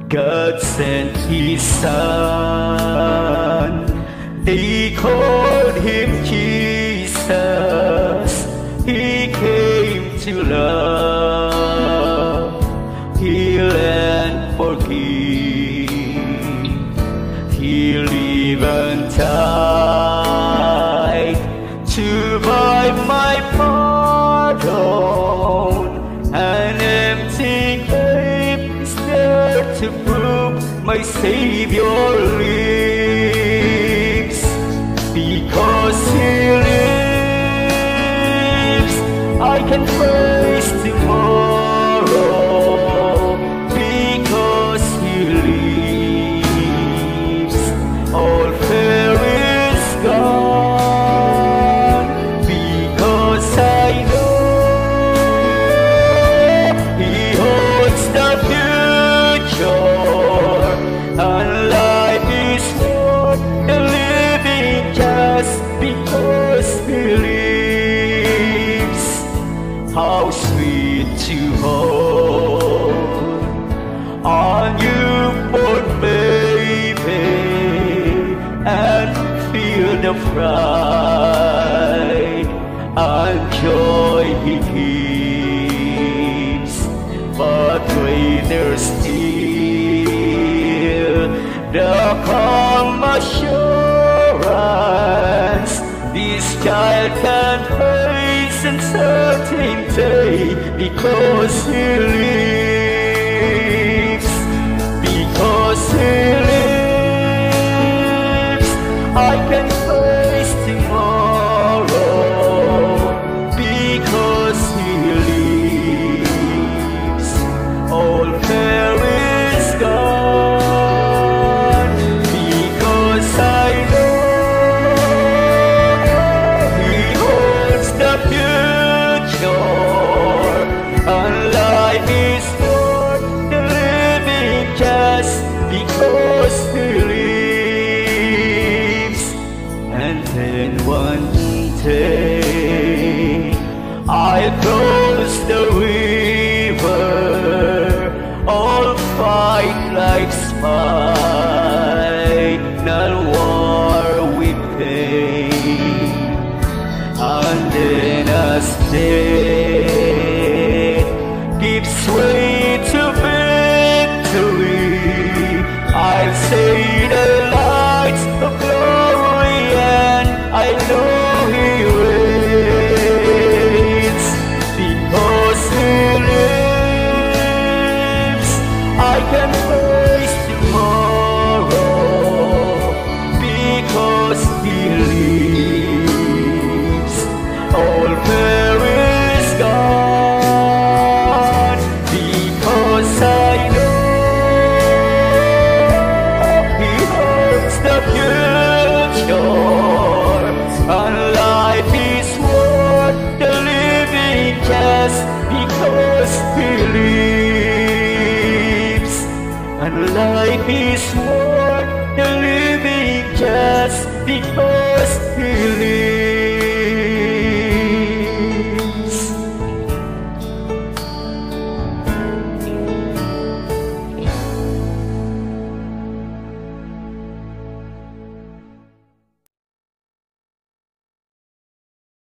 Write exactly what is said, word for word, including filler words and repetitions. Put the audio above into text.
God sent His Son. They called Him Jesus. He came to love, heal and forgive. He lived and died to buy my pardon. An empty grave is there to prove my Savior lives. Because He lives, I can face tomorrow. Because He lives, all fear is gone. Because I know He holds the future, and life is worth the living just because He lives. How sweet to hold a newborn baby and feel the pride and joy He gives. But greater still, the calm assurance this child can face uncertain day, because He lives. Because He lives, I can face tomorrow. Because He lives, all fear is gone. Because I know He holds the future, and life is worth the living just because He lives. And then one day I'll cross the river, all fight life's final war with pain. And then as death gives way to victory, I'll say the lights of glory, and I know He reigns. Because He lives, I can face tomorrow. Because He lives, all fear is gone. Because I know He holds the future, and life is worth the living just because He lives. And life is worth